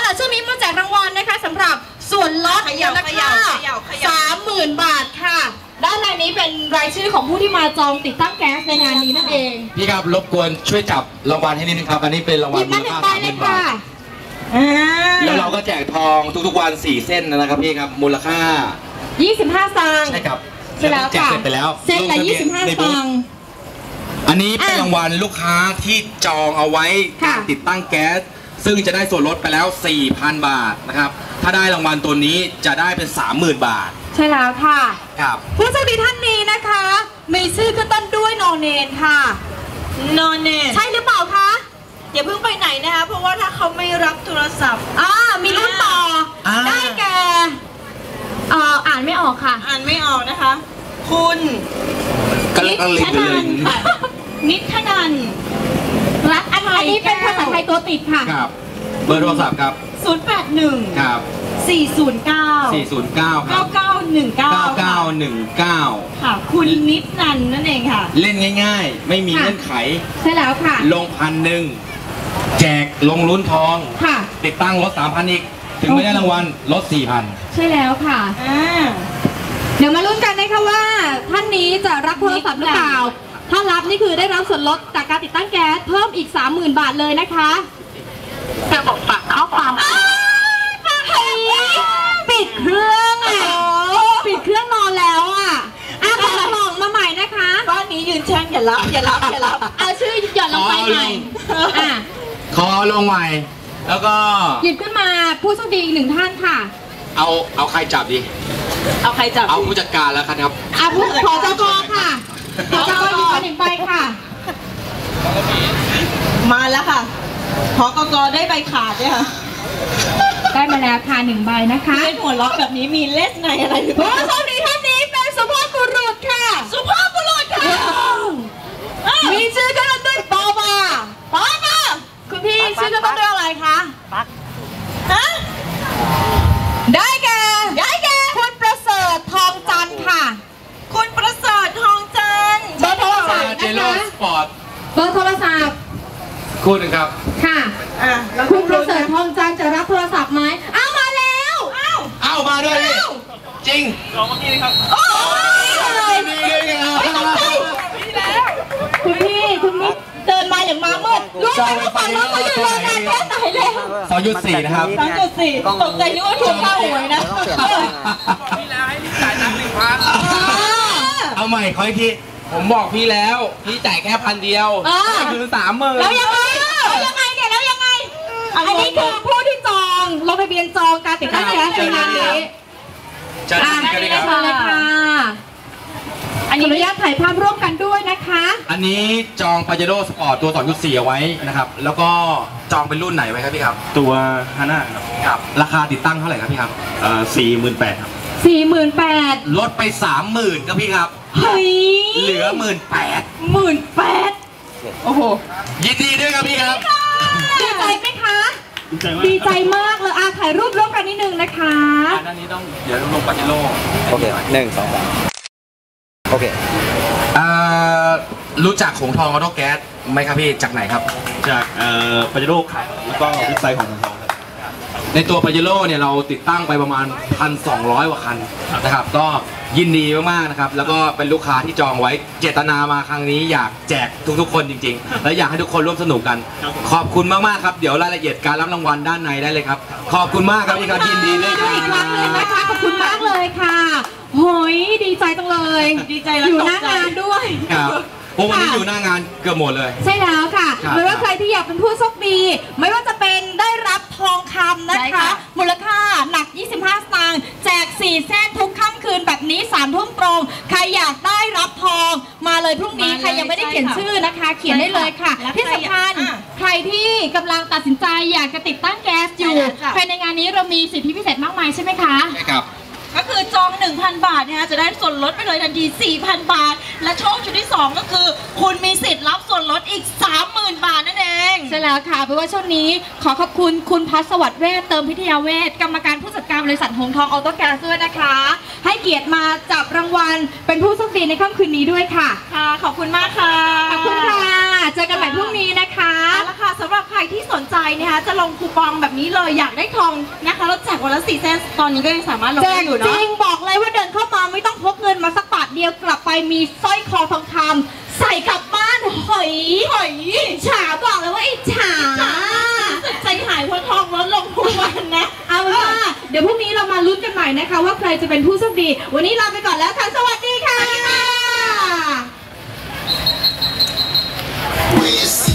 ล่ะช่วงนี้มาแจกรางวัลนะคะสำหรับส่วนลดมูลค่า 30,000 บาทค่ะด้านในนี้เป็นรายชื่อของผู้ที่มาจองติดตั้งแก๊สในงานนี้นั่นเองพี่ครับรบกวนช่วยจับรางวัลให้นิดนึงครับอันนี้เป็นรางวัลมูลค่า 30,000 บาทแล้วเราก็แจกทองทุกๆวัน4 เส้นนะครับพี่ครับมูลค่า 25 สตางค์ใช่ครับใช่แล้วค่ะไปแล้วเส้นละ25 สตางค์อันนี้เป็นรางวัลลูกค้าที่จองเอาไว้ติดตั้งแก๊สซึ่งจะได้ส่วนลดไปแล้ว 4,000 บาทนะครับถ้าได้รางวัลตัวนี้จะได้เป็น 30,000 บาทใช่แล้วค่ะครับผู้โชคดีท่านนี้นะคะมีชื่อขึ้นต้นด้วยนอเนนค่ะนอเนนใช่หรือเปล่าคะอย่าเพิ่งไปไหนนะคะเพราะว่าถ้าเขาไม่รับโทรศัพท์มีรุ่นต่อได้แก่อ่านไม่ออกค่ะอ่านไม่ออกนะคะคุณนิทนันนิทนันรักอะไรอันนี้เป็นภาษาไทยตัวติดค่ะครับเบอร์โทรศัพท์ครับ 081 ครับ 409 9919ค่ะคุณนิทนันนั่นเองค่ะเล่นง่ายๆไม่มีเงื่อนไขใช่แล้วค่ะลง1,000แจกลงลุ้นทองค่ะติดตั้งลด 3,000 อีกถึงไม่ได้รางวัลลด 4,000 ใช่แล้วค่ะเดี๋ยวมาลุ้นกันนะคะว่าท่านนี้จะรับโทรศัพท์หรือเปล่าถ้ารับนี่คือได้รับส่วนลดจากการติดตั้งแก๊สเพิ่มอีก 30,000 บาทเลยนะคะจะบอกฝากข้อความปิดเครื่องปิดเครื่องนอนแล้วขอลองมาใหม่นะคะบ้านนี้ยืนแช่งอย่ารับเอาชื่อหย่อนลงไปใหม่ขอลงใหม่แล้วก็หยิบขึ้นมาผู้โชคดีอีก1 ท่านค่ะเอาใครจับดีเอาใครจับเอาผู้จัดการแล้วครับผู้ขอจกค่ะขอจกหยิบมา1 ใบค่ะมาแล้วค่ะขอกกได้ใบขาดด้วยค่ะได้มาแล้วค่ะ1 ใบนะคะเล่นหัวล็อกแบบนี้มีเลสในอะไรหรือเปล่าผู้โชคดีท่านนี้เป็นสุภาพบุรุษค่ะสุภาพบุรุษค่ะมีชื่อกันด้วยปอมาคุณพี่ชื่อกันด้วยอะไรคะปักได้แก่คุณประเสริฐทองจันทร์ค่ะคุณประเสริฐทองจันทร์เบอร์โทรศัพท์นะคะเบอร์โทรศัพท์คู่หนึ่งครับค่ะคุณประเสริฐทองจันทร์จะรับโทรศัพท์ไหมมาแล้วมาด้วยจริงลองเมื่อกี้เลยครับคุณพี่เดินมาอย่างมามืดรู้ไหมว่าฝั่งนู้นเขาอยู่รอนานแค่ไหนแล้ว 2.4นะครับ 2.4ตกใจนึกว่าถูกเข้าหวยนะพี่แล้วให้พี่จ่ายตังค์ 1,000เอาใหม่ขออีกทีผมบอกพี่แล้วพี่จ่ายแค่1,000 เดียวคือ30,000 แล้วยังไงเนี่ยแล้วยังไงอันนี้คือผู้ที่จองลงทะเบียนจองการติดตั้งแก๊สในงานนี้จะกันเลยค่ะอนุญาตถ่ายภาพร่วมกันด้วยนะคะอันนี้จองปาเจโร่สปอร์ตตัว 2.4 เอาไว้นะครับแล้วก็จองเป็นรุ่นไหนไว้ครับพี่ครับตัวฮาน่าครับราคาติดตั้งเท่าไหร่ครับพี่ครับ 48,000ครับ 48,000 ลดไป 30,000ครับพี่ครับเฮ้ยเหลือ 18,000โอ้โหยินดีด้วยครับพี่ครับดีใจไหมคะดีใจมากเลยถ่ายรูปร่วมกันนิดนึงนะคะด้านนี้เดี๋ยวลงปาเจโร่โอเค1 2 3โอเครู้จักหงทองออโต้แก๊สไหมครับพี่จากไหนครับจากปาเจโร่ครับแล้วก็เว็บไซต์ของหงทองครับในตัวปาเจโร่เนี่ยเราติดตั้งไปประมาณ 1,200 กว่าคันนะครับก็ยินดีมากๆนะครับแล้วก็เป็นลูกค้าที่จองไว้เจตนามาครั้งนี้อยากแจกทุกๆคนจริงๆและอยากให้ทุกคนร่วมสนุกกันขอบคุณมากๆครับเดี๋ยวรายละเอียดการรับรางวัลด้านในได้เลยครับขอบคุณมากครับพี่ครับยินดีด้วยครับอีกครั้งนึงนะคะขอบคุณมากเลยค่ะโหยดีใจจังเลยดีใจแล้วอยู่หน้างานด้วยครับพวกวันนี้อยู่หน้างานเกือบหมดเลยใช่แล้วค่ะไม่ว่าใครที่อยากเป็นผู้โชคดีไม่ว่าจะเป็นได้รับทองคำนะคะมูลค่าหนัก25 สตางค์แจก4 เส้นทุกค่ำคืนแบบนี้3 ทุ่มตรงใครอยากได้รับทองมาเลยพรุ่งนี้ใครยังไม่ได้เขียนชื่อนะคะเขียนได้เลยค่ะที่สำคัญใครที่กำลังตัดสินใจอยากจะติดตั้งแก๊สอยู่ภายในงานนี้เรามีสิทธิพิเศษมากมายใช่ไหมคะใช่ครับก็คือจอง 1,000 บาทนะคะจะได้ส่วนลดไปเลยทันที 4,000 บาทและโชคชุดที่2ก็คือคุณมีสิทธิ์รับส่วนลดอีก 30,000 บาทนั่นเองใช่แล้วค่ะเพราะว่าช่วงนี้ขอขอบคุณคุณพัชสวัสดิ์เวชเติมพิทยาเวชกรรมการผู้จัดการบริษัทหงทองออโต้แก๊สด้วยนะคะให้เกียรติมาจับรางวัลเป็นผู้โชคดีในค่ำคืนนี้ด้วยค่ะค่ะ ขอบคุณมากค่ะขอบคุณค่ะเจอกันใหม่พรุ่งนี้นะคะเอาละค่ะสำหรับใครที่สนใจนะคะจะลงคูปองแบบนี้เลยอยากได้ทองนะคะเราแจกวันละ4 เส้นตอนนี้ก็ยังสามารถลงแจได้กอยู่จเนาะริงบอกเลยว่าเดินเข้ามาไม่ต้องพกเงินมาสักบาทเดียวกลับไปมีสร้อยคอทองคำใส่กลับบ้านหอยอิจฉาบอกเลยว่าอิจฉาใจหายเพราะทองลดลงทุกวันนะเอาเป็นว่าเดี๋ยวพรุ่งนี้เรามาลุ้นกันใหม่นะคะว่าใครจะเป็นผู้โชคดี วันนี้ลาไปก่อนแล้วค่ะ สวัสดีค่ะ